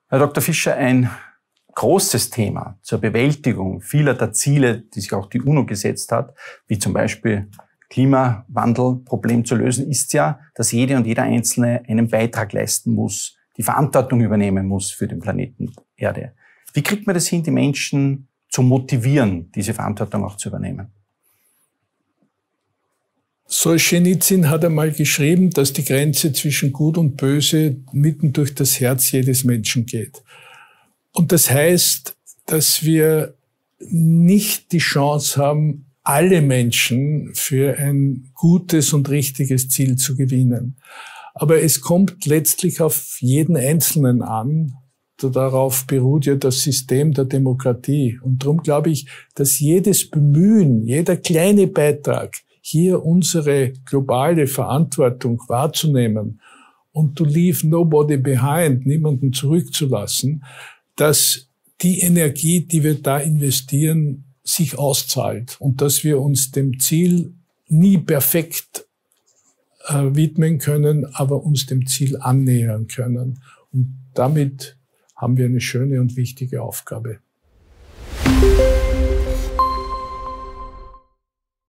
Herr Dr. Fischer, ein großes Thema zur Bewältigung vieler der Ziele, die sich auch die UNO gesetzt hat, wie zum Beispiel Klimawandelproblem zu lösen, ist ja, dass jede und jeder Einzelne einen Beitrag leisten muss, die Verantwortung übernehmen muss für den Planeten Erde. Wie kriegt man das hin, die Menschen zu motivieren, diese Verantwortung auch zu übernehmen? Solzhenitsyn hat einmal geschrieben, dass die Grenze zwischen Gut und Böse mitten durch das Herz jedes Menschen geht. Und das heißt, dass wir nicht die Chance haben, alle Menschen für ein gutes und richtiges Ziel zu gewinnen. Aber es kommt letztlich auf jeden Einzelnen an. Darauf beruht ja das System der Demokratie. Und darum glaube ich, dass jedes Bemühen, jeder kleine Beitrag, hier unsere globale Verantwortung wahrzunehmen und to leave nobody behind, niemanden zurückzulassen, dass die Energie, die wir da investieren, sich auszahlt und dass wir uns dem Ziel nie perfekt widmen können, aber uns dem Ziel annähern können. Und damit haben wir eine schöne und wichtige Aufgabe.